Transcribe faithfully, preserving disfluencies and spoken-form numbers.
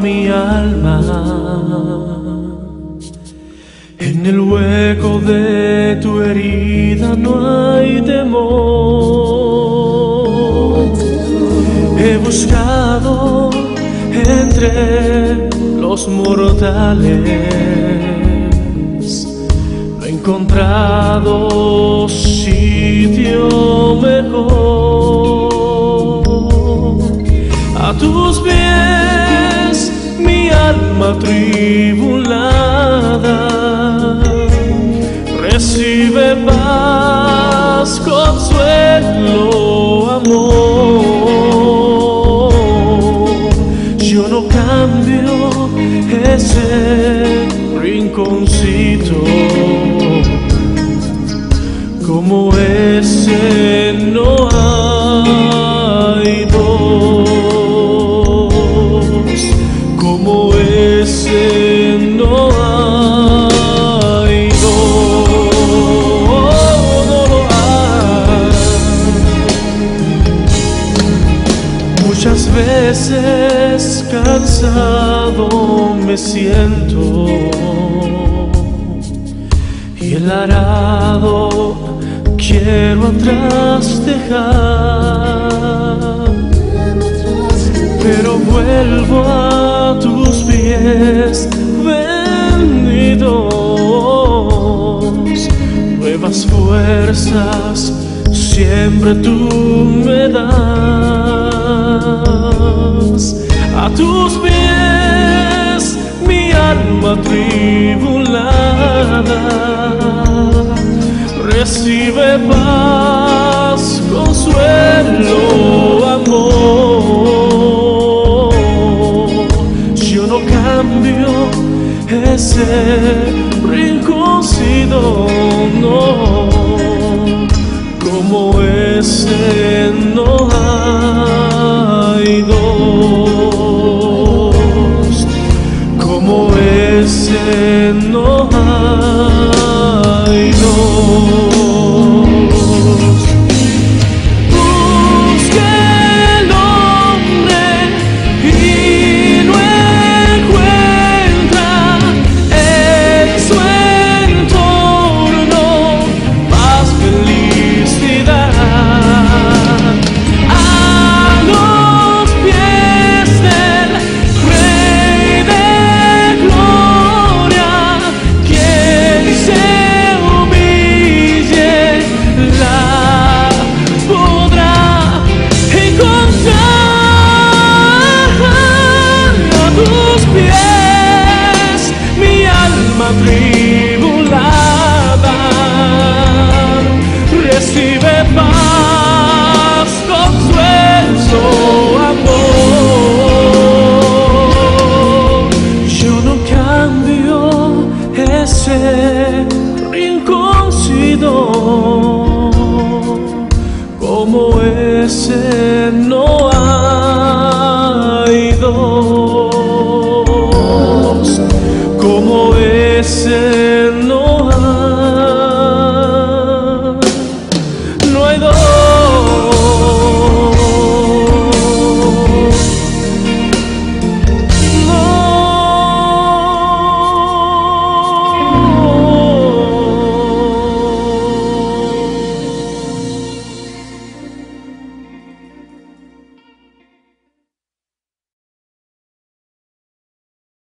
mi alma. En el hueco de tu herida no hay temor. He buscado entre los mortales, no he encontrado sitio mejor. A tus pies mi alma tribulada recibe paz, consuelo, amor. Yo no cambio ese rinconcito, como ese no hay dos, como ese no hay dos, no lo hay. Muchas veces cansado me siento y el arado quiero atrás dejar, pero vuelvo a tus pies benditos. Nuevas fuerzas siempre tú me das. A tus pies mi alma tribulada recibe paz, consuelo, amor. Yo no cambio ese rinconcito, no, como ese no hay dos, como ese no hay dos. Tribulada recibe paz, consuelo, amor. Yo no cambio ese rinconcito, como ese